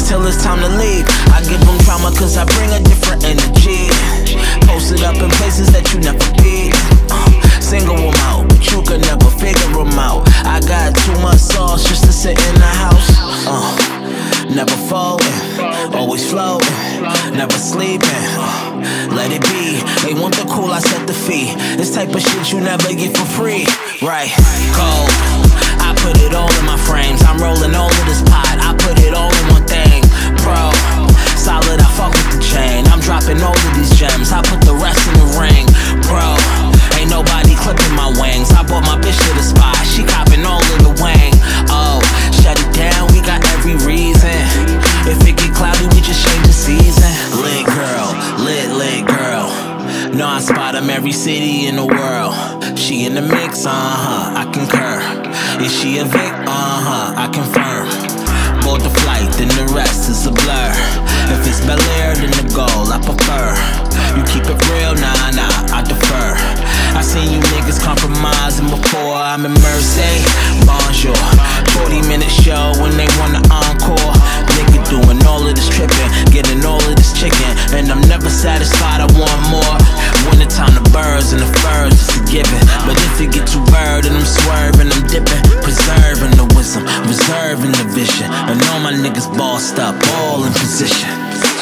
till it's time to leave. I give them trauma cause I bring a different energy. Posted up in places that you never be. Single them out, but you could never figure them out. I got too much sauce just to sit in the house. Never folding, always floating, never sleeping. Let it be, they want the cool, I set the fee. This type of shit you never get for free. Right, cold, I put it all in my frames. I'm rolling all of this pot, I put it all in one thing. Pro, solid, I fuck with the chain. I'm dropping all of these gems, I put the rest in the ring. Bro, ain't nobody clipping my wings. I bought my bitch to the spot, she copping all in the wing. Oh, shut it down, we got every reason. If it get cloudy, we just change the season. Lit girl, lit girl. No, I spot 'em every city in the world. She in the mix, I concur. Is she a Vic? I confirm. Board the flight, then the rest is a blur. If it's Bel Air, then the goal I prefer. You keep it real, nah, I defer. I seen you niggas compromising before. I'm in Mercy, bonjour. 40-minute show when they want an encore. Nigga doing all of this tripping, getting all of this chicken, and I'm never satisfied, I want more. When it's time to birds and the furs, it's a given. But if it get too bird and I'm swerving, I'm dipping. Preserving the wisdom, reserving the vision. And all my niggas bossed up, all in position.